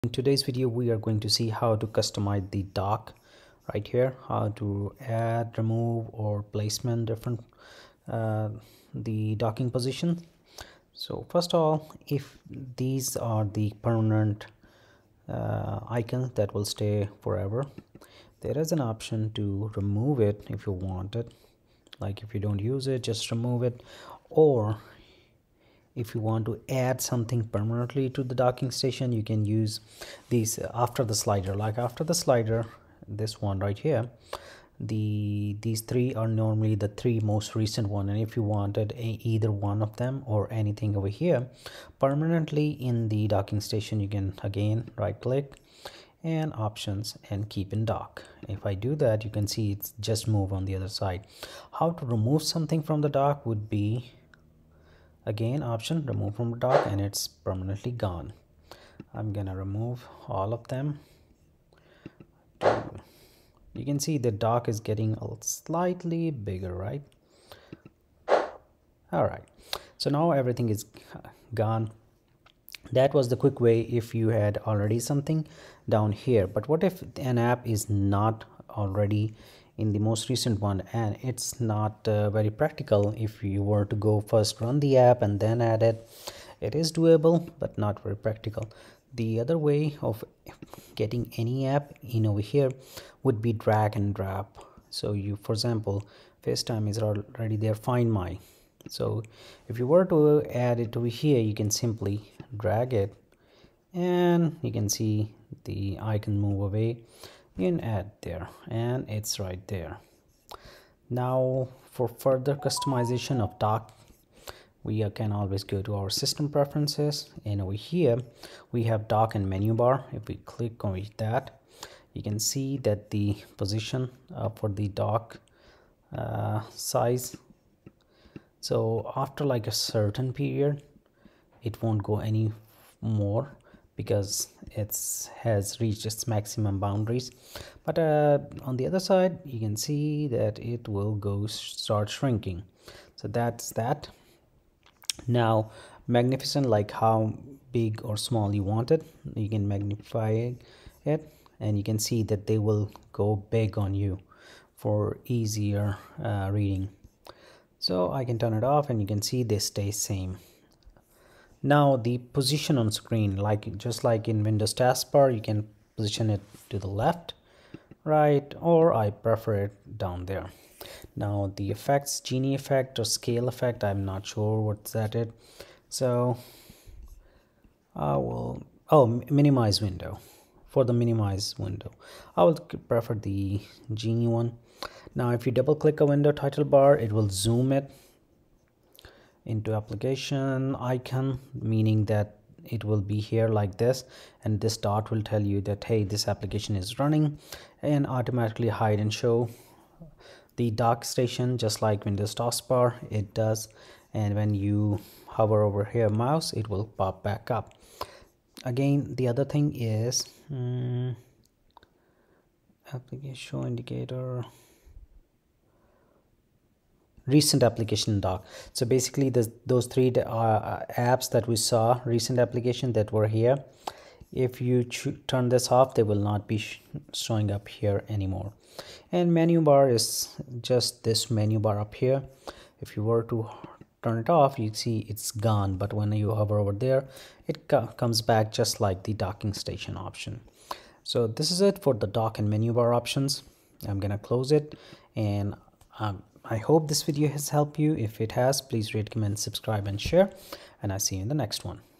In today's video, we are going to see how to customize the dock right here, how to add, remove, or placement different the docking position. So first of all, if these are the permanent icons that will stay forever, there is an option to remove it if you want it. Like if you don't use it, just remove it. Or if you want to add something permanently to the docking station, you can use these after the slider. Like after the slider, this one right here, these three are normally the three most recent one, and if you wanted either one of them or anything over here permanently in the docking station, you can again right click and options and keep in dock. If I do that, you can see it's just move on the other side. How to remove something from the dock would be again option remove from the dock, and it's permanently gone. I'm gonna remove all of them. You can see the dock is getting a slightly bigger, right? All right, so now everything is gone. That was the quick way if you had already something down here. But what if an app is not already in the most recent one, and it's not very practical? If you were to go first run the app and then add it, it is doable but not very practical. The other way of getting any app in over here would be drag and drop. So you, for example, FaceTime is already there, Find My. So if you were to add it over here, you can simply drag it and you can see the icon move away. You can add there and it's right there. Now for further customization of dock, we can always go to our system preferences, and over here we have dock and menu bar. If we click on that, you can see that the position for the dock size, so after like a certain period it won't go any more because it has reached its maximum boundaries. But on the other side, you can see that it will go start shrinking. So that's that. Now magnificent, like how big or small you want it, you can magnify it, and you can see that they will go big on you for easier reading. So I can turn it off and you can see they stay same. Now the position on screen, like just like in Windows taskbar, you can position it to the left, right, or I prefer it down there. Now the effects, genie effect or scale effect, I'm not sure what's that it. So I will minimize window. For the minimize window, I will prefer the genie one. Now if you double click a window title bar, it will zoom it into application icon, meaning that it will be here like this, and this dot will tell you that hey, this application is running, and automatically hide and show the dock station just like Windows taskbar it does. And when you hover over here mouse, it will pop back up again. The other thing is application show indicator, recent application dock. So basically those three apps that we saw, recent application that were here, if you turn this off, they will not be showing up here anymore. And menu bar is just this menu bar up here. If you were to turn it off, you see it's gone, but when you hover over there, it comes back just like the docking station option. So this is it for the dock and menu bar options. I'm gonna close it, and I hope this video has helped you. If it has, please rate, comment, subscribe, and share, and I'll see you in the next one.